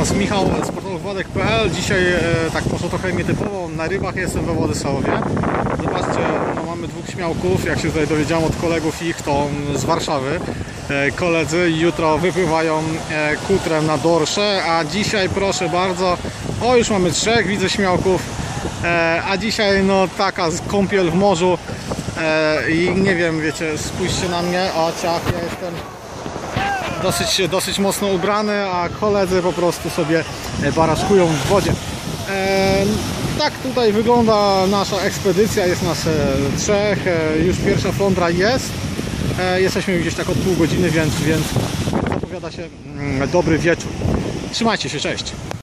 Was, Michał z portalu Władek.pl. Dzisiaj tak poszło trochę nietypowo, na rybach jestem we Władysławowie. Zobaczcie, no mamy dwóch śmiałków, jak się tutaj dowiedziałem od kolegów ich, to z Warszawy. Koledzy jutro wypływają kutrem na dorsze, a dzisiaj proszę bardzo, o już mamy trzech, widzę śmiałków, a dzisiaj no taka kąpiel w morzu i nie wiem, wiecie, spójrzcie na mnie, o ciach, ja jestem dosyć mocno ubrany, a koledzy po prostu sobie baraszkują w wodzie. Tak tutaj wygląda nasza ekspedycja, jest nas trzech, już pierwsza flądra jest. Jesteśmy gdzieś tak od pół godziny, więc zapowiada się dobry wieczór. Trzymajcie się, cześć!